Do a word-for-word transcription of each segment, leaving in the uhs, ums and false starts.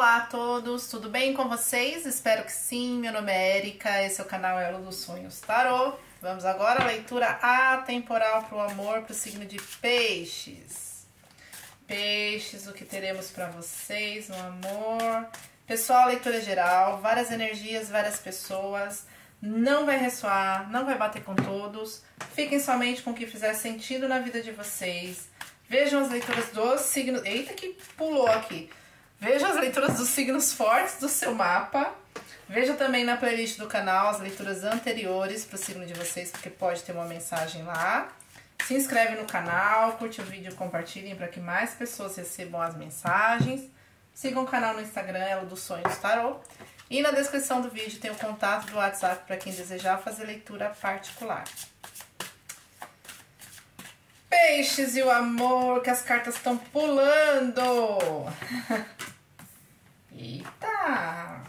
Olá a todos, tudo bem com vocês? Espero que sim. Meu nome é Érica, esse é o canal Elo dos Sonhos Tarô. Vamos agora à leitura atemporal para o amor, para o signo de Peixes. Peixes, o que teremos para vocês no amor? Pessoal, leitura geral, várias energias, várias pessoas. Não vai ressoar, não vai bater com todos. Fiquem somente com o que fizer sentido na vida de vocês. Vejam as leituras dos signos... Eita, que pulou aqui! Veja as leituras dos signos fortes do seu mapa. Veja também na playlist do canal as leituras anteriores para o signo de vocês, porque pode ter uma mensagem lá. Se inscreve no canal, curte o vídeo, compartilhem para que mais pessoas recebam as mensagens. Sigam o canal no Instagram, Elo dos Sonhos Tarô. E na descrição do vídeo tem o contato do WhatsApp para quem desejar fazer leitura particular. Peixes e o amor, que as cartas estão pulando. Eita!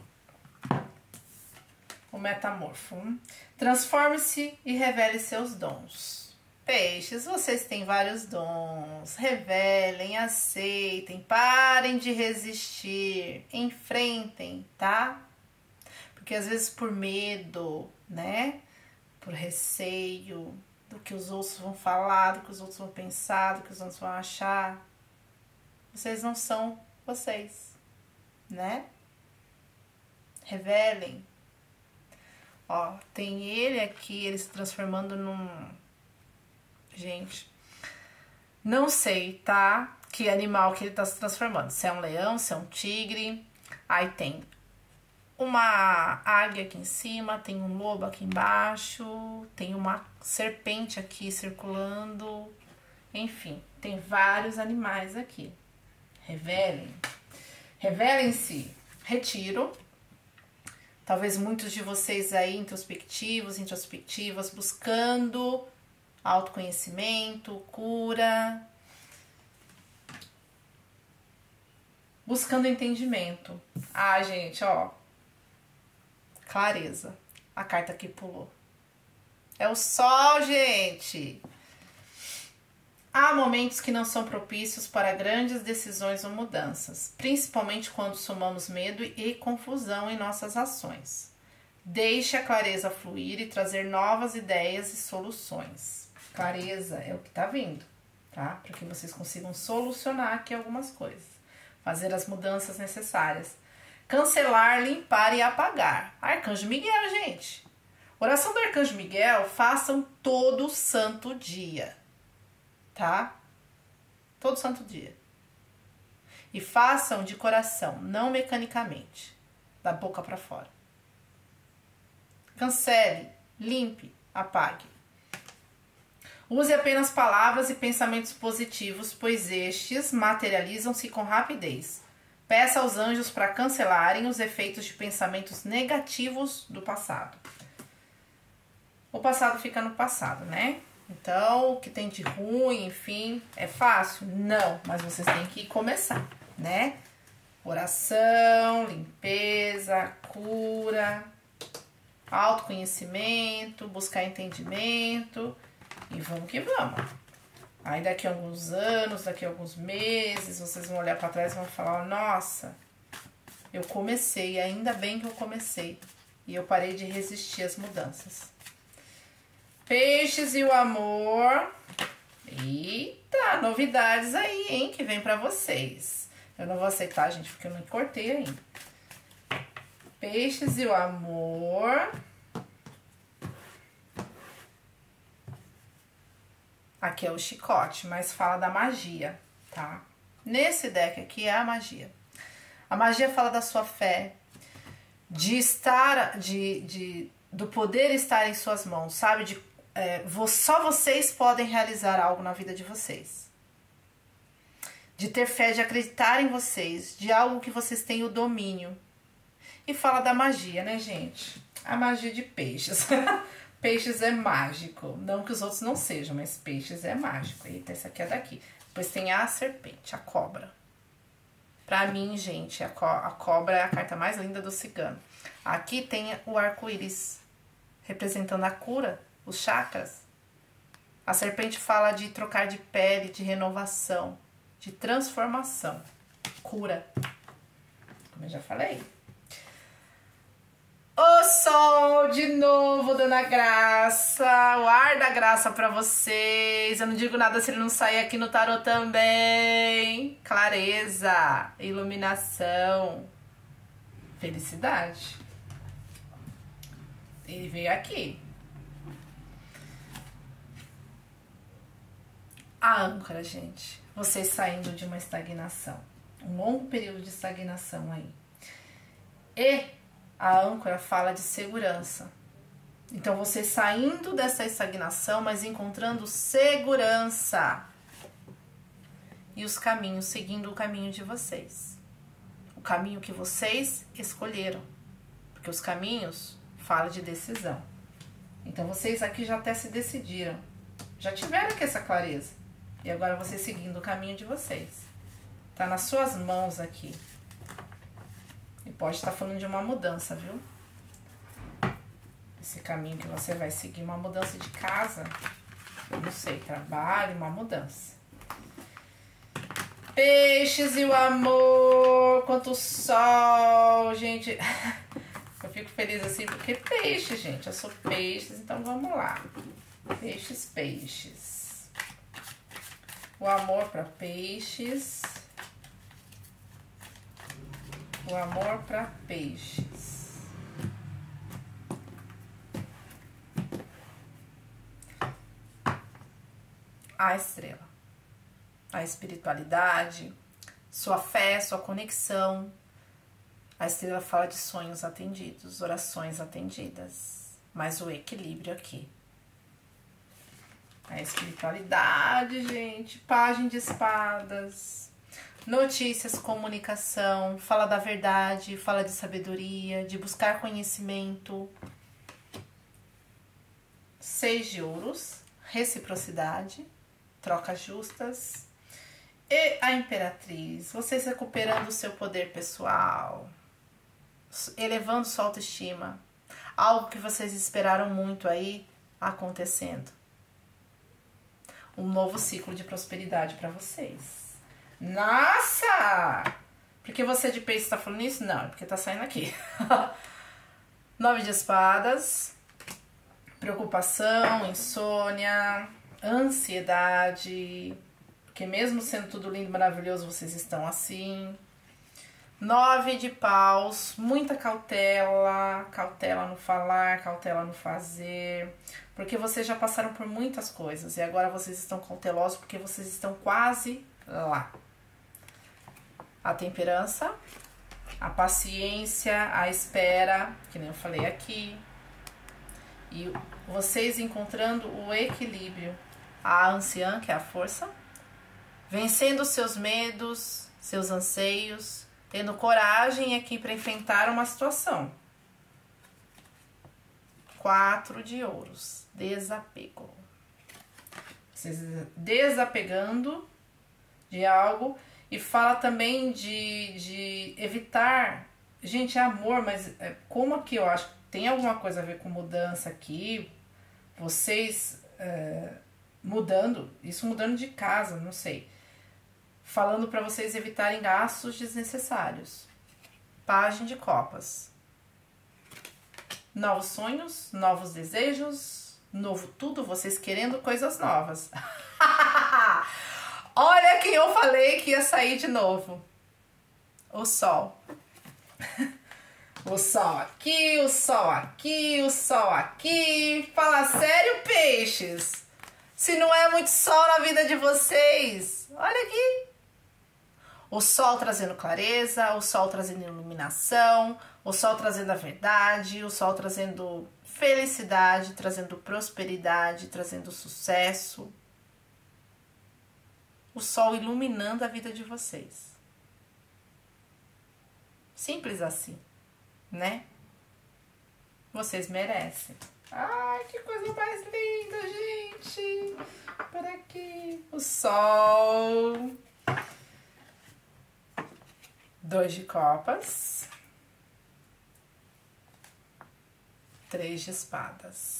O metamorfo. Transforme-se e revele seus dons. Peixes, vocês têm vários dons. Revelem, aceitem, parem de resistir. Enfrentem, tá? Porque às vezes por medo, né? Por receio do que os outros vão falar, do que os outros vão pensar, do que os outros vão achar. Vocês não são vocês, né? Revelem. Ó, tem ele aqui, ele se transformando num... Gente, não sei, tá? Que animal que ele tá se transformando. Se é um leão, se é um tigre. Aí tem uma águia aqui em cima, tem um lobo aqui embaixo, tem uma serpente aqui circulando. Enfim, tem vários animais aqui. Revelem. Revelem-se. Retiro. Talvez muitos de vocês aí introspectivos, introspectivas, buscando autoconhecimento, cura, buscando entendimento. Ah, gente, ó, clareza. A carta que pulou. É o sol, gente. Há momentos que não são propícios para grandes decisões ou mudanças, principalmente quando somamos medo e confusão em nossas ações. Deixe a clareza fluir e trazer novas ideias e soluções. Clareza é o que tá vindo, tá? Para que vocês consigam solucionar aqui algumas coisas. Fazer as mudanças necessárias. Cancelar, limpar e apagar. Arcanjo Miguel, gente. Oração do Arcanjo Miguel, façam todo santo dia. Tá? Todo santo dia. E façam de coração, não mecanicamente. Da boca para fora. Cancele, limpe, apague. Use apenas palavras e pensamentos positivos, pois estes materializam-se com rapidez. Peça aos anjos para cancelarem os efeitos de pensamentos negativos do passado. O passado fica no passado, né? Então, o que tem de ruim, enfim, é fácil? Não, mas vocês têm que começar, né? Oração, limpeza, cura, autoconhecimento, buscar entendimento e vamos que vamos. Aí daqui a alguns anos, daqui a alguns meses, vocês vão olhar para trás e vão falar, nossa, eu comecei, ainda bem que eu comecei e eu parei de resistir às mudanças. Peixes e o amor. Eita, novidades aí, hein, que vem pra vocês. Eu não vou aceitar, gente, porque eu não cortei ainda. Peixes e o amor. Aqui é o chicote, mas fala da magia, tá? Nesse deck aqui é a magia. A magia fala da sua fé, de estar, de, de, do poder estar em suas mãos, sabe? De É, só vocês podem realizar algo na vida de vocês. De ter fé, de acreditar em vocês, de algo que vocês têm o domínio. E fala da magia, né, gente? A magia de peixes. Peixes é mágico. Não que os outros não sejam, mas peixes é mágico. Eita, essa aqui é daqui. Depois tem a serpente, a cobra. Pra mim, gente, a, co a cobra é a carta mais linda do cigano. Aqui tem o arco-íris, representando a cura, os chakras. A serpente fala de trocar de pele, de renovação, de transformação, cura. como eu já falei. O sol de novo dando a graça, o ar da graça pra vocês. Eu não digo nada se ele não sair aqui no tarô também. Clareza, iluminação, felicidade. Ele veio aqui. A âncora, gente. Vocês saindo de uma estagnação. Um longo período de estagnação aí. E a âncora fala de segurança. Então, você saindo dessa estagnação, mas encontrando segurança. E os caminhos, seguindo o caminho de vocês. O caminho que vocês escolheram. Porque os caminhos falam de decisão. Então, vocês aqui já até se decidiram. Já tiveram aqui essa clareza. E agora, vocês seguindo o caminho de vocês. Tá nas suas mãos aqui. E pode estar falando de uma mudança, viu? Esse caminho que você vai seguir, uma mudança de casa, eu não sei, trabalho, uma mudança. Peixes e o amor, quanto sol, gente. Eu fico feliz assim porque peixe, gente. Eu sou peixes, então vamos lá. Peixes, peixes. O amor para peixes. O amor para peixes. A estrela. A espiritualidade, sua fé, sua conexão. A estrela fala de sonhos atendidos, orações atendidas. Mas o equilíbrio aqui. A espiritualidade, gente. Página de espadas. Notícias, comunicação, fala da verdade, fala de sabedoria, de buscar conhecimento. Seis de ouros, reciprocidade, trocas justas. E a imperatriz, vocês recuperando o seu poder pessoal, elevando sua autoestima. Algo que vocês esperaram muito aí acontecendo. Um novo ciclo de prosperidade para vocês. Nossa! Porque você de peixe está falando isso? Não, é porque tá saindo aqui. Nove de espadas. Preocupação, insônia, ansiedade. Porque mesmo sendo tudo lindo e maravilhoso, vocês estão assim. Nove de paus. Muita cautela. Cautela no falar, cautela no fazer. Porque vocês já passaram por muitas coisas. E agora vocês estão cautelosos porque vocês estão quase lá. A temperança, a paciência, a espera, que nem eu falei aqui. E vocês encontrando o equilíbrio. A anciã, que é a força. Vencendo seus medos, seus anseios. Tendo coragem aqui para enfrentar uma situação. Quatro de ouros. Desapego. Vocês desapegando de algo. E fala também de, de evitar... Gente, é amor, mas é, como aqui eu acho que tem alguma coisa a ver com mudança aqui. Vocês é, mudando, isso mudando de casa, não sei. Falando para vocês evitarem gastos desnecessários. Página de copas. Novos sonhos, novos desejos, novo tudo, vocês querendo coisas novas. Olha quem eu falei que ia sair de novo. O sol. O sol aqui, o sol aqui, o sol aqui. Fala sério, peixes. Se não é muito sol na vida de vocês. Olha aqui. O sol trazendo clareza, o sol trazendo iluminação, o sol trazendo a verdade, o sol trazendo felicidade, trazendo prosperidade, trazendo sucesso. O sol iluminando a vida de vocês. Simples assim, né? Vocês merecem. Ai, que coisa mais linda, gente! Por aqui, o sol. Dois de copas. Três de espadas.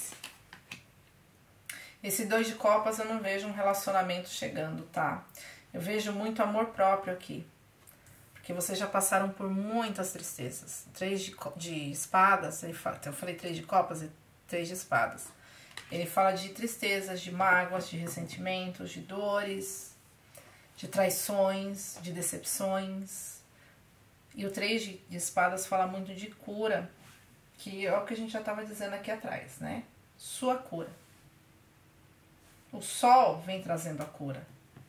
Esse dois de copas eu não vejo um relacionamento chegando, tá? Eu vejo muito amor próprio aqui. Porque vocês já passaram por muitas tristezas. Três de, de espadas, ele fala, eu falei três de copas e três de espadas. Ele fala de tristezas, de mágoas, de ressentimentos, de dores, de traições, de decepções. E o três de, de espadas fala muito de cura, que é o que a gente já estava dizendo aqui atrás, né? Sua cura. O sol vem trazendo a cura.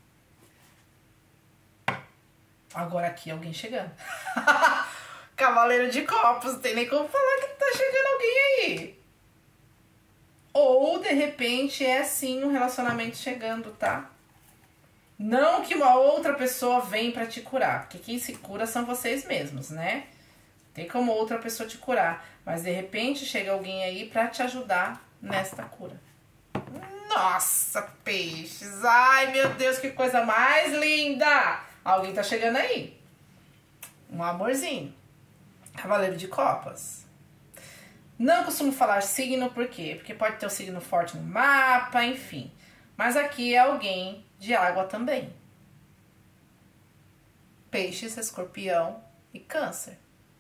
Agora aqui alguém chegando. Cavaleiro de Copas, não tem nem como falar que tá chegando alguém aí. Ou, de repente, é sim um relacionamento chegando, tá? Não que uma outra pessoa vem pra te curar, porque quem se cura são vocês mesmos, né? Tem como outra pessoa te curar, mas de repente chega alguém aí pra te ajudar nesta cura. Nossa, peixes! Ai, meu Deus, que coisa mais linda! Alguém tá chegando aí. Um amorzinho. Cavaleiro de Copas. Não costumo falar signo, por quê? Porque pode ter um signo forte no mapa, enfim. Mas aqui é alguém de água também. Peixes, Escorpião e Câncer.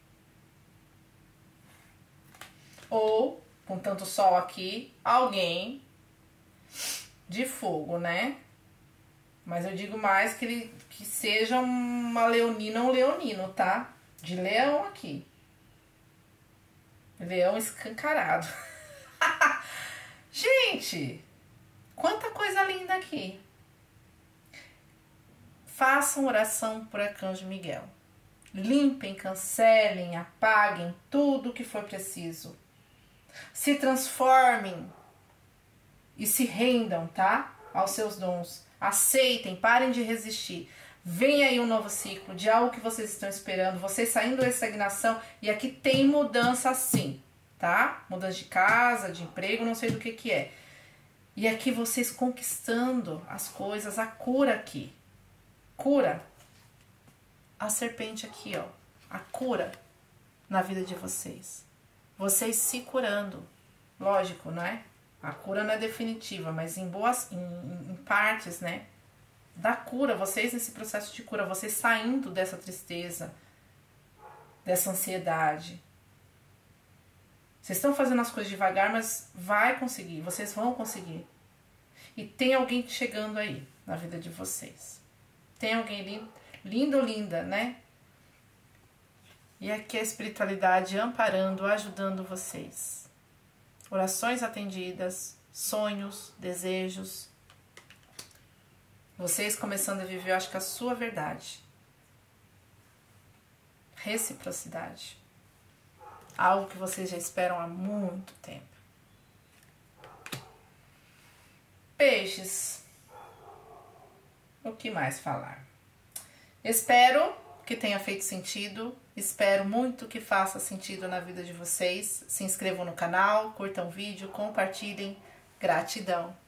Ou, com tanto sol aqui, alguém de fogo, né? Mas eu digo mais que ele que seja uma leonina ou um leonino, tá? De leão aqui. Leão escancarado. Gente, quanta coisa linda aqui. Façam oração por Arcanjo Miguel. Limpem, cancelem, apaguem tudo o que for preciso. Se transformem e se rendam, tá? Aos seus dons. Aceitem, parem de resistir. Vem aí um novo ciclo de algo que vocês estão esperando. Vocês saindo da estagnação. E aqui tem mudança sim, tá? Mudança de casa, de emprego, não sei do que que é. E aqui vocês conquistando as coisas, a cura aqui. Cura. A serpente aqui, ó. A cura na vida de vocês. Vocês se curando. Lógico, não é? A cura não é definitiva, mas em boas, em, em partes, né? Da cura, vocês nesse processo de cura, vocês saindo dessa tristeza, dessa ansiedade. Vocês estão fazendo as coisas devagar, mas vai conseguir, vocês vão conseguir. E tem alguém chegando aí na vida de vocês. Tem alguém lindo, lindo ou linda, né? E aqui a espiritualidade amparando, ajudando vocês. Orações atendidas, sonhos, desejos. Vocês começando a viver, eu acho que a sua verdade. Reciprocidade. Algo que vocês já esperam há muito tempo. Peixes. O que mais falar? Espero que tenha feito sentido. Espero muito que faça sentido na vida de vocês. Se inscrevam no canal, curtam o vídeo, compartilhem. Gratidão.